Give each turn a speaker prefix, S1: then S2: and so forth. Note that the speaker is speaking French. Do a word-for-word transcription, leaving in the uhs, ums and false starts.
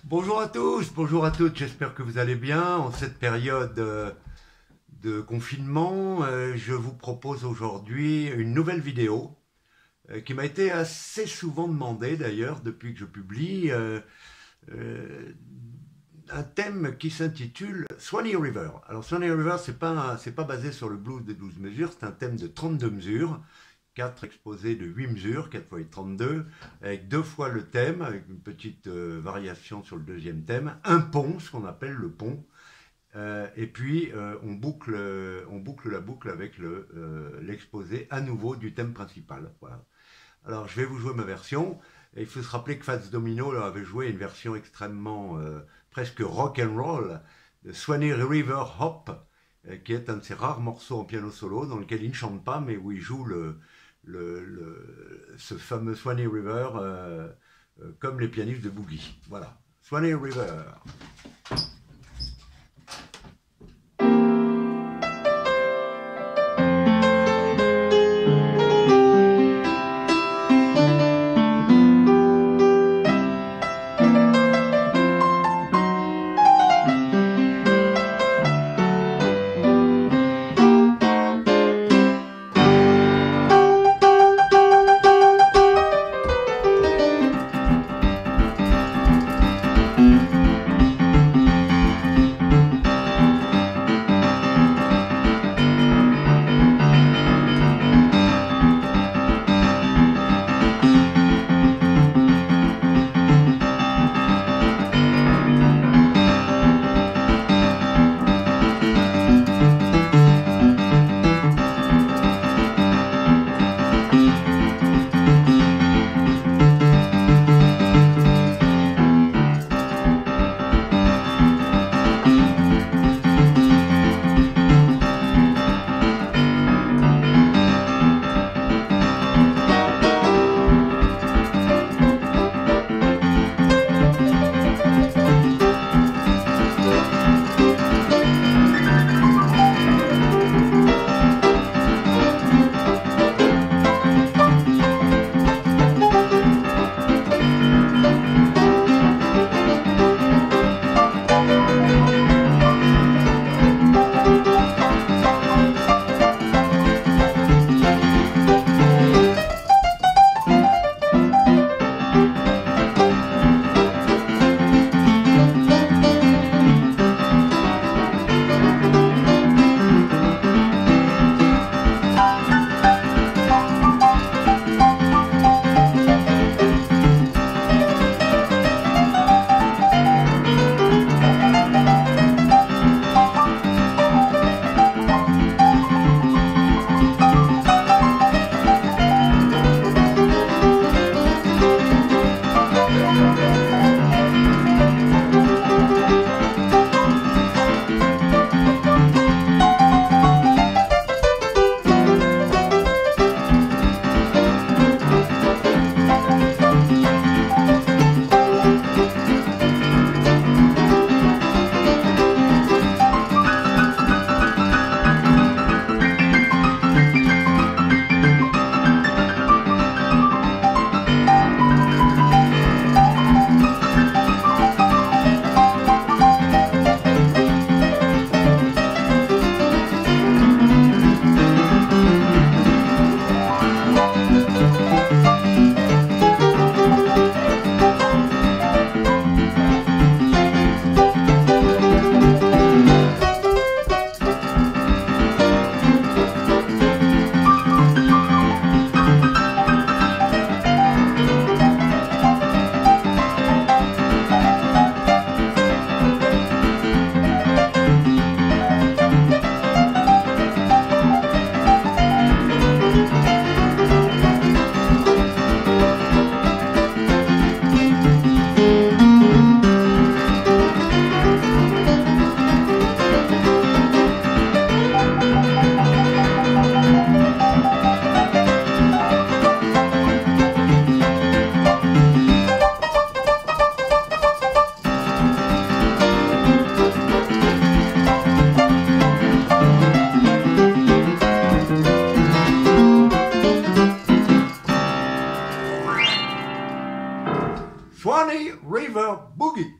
S1: Bonjour à tous, bonjour à toutes, j'espère que vous allez bien. En cette période euh, de confinement, euh, je vous propose aujourd'hui une nouvelle vidéo euh, qui m'a été assez souvent demandée d'ailleurs depuis que je publie euh, euh, un thème qui s'intitule Swanee River. Alors Swanee River, c'est pas, c'est pas basé sur le blues de douze mesures, c'est un thème de trente-deux mesures. quatre exposés de huit mesures, quatre fois trente-deux, avec deux fois le thème, avec une petite euh, variation sur le deuxième thème, un pont, ce qu'on appelle le pont, euh, et puis euh, on, boucle, euh, on boucle la boucle avec le, euh, l'exposé à nouveau du thème principal. Voilà. Alors je vais vous jouer ma version, et il faut se rappeler que Fats Domino là, avait joué une version extrêmement, euh, presque rock and roll, de Swanee River Hop, euh, qui est un de ses rares morceaux en piano solo, dans lequel il ne chante pas, mais où il joue le... Le, le, ce fameux Swanee River euh, euh, comme les pianistes de boogie. Voilà, Swanee River. Swanee River Boogie.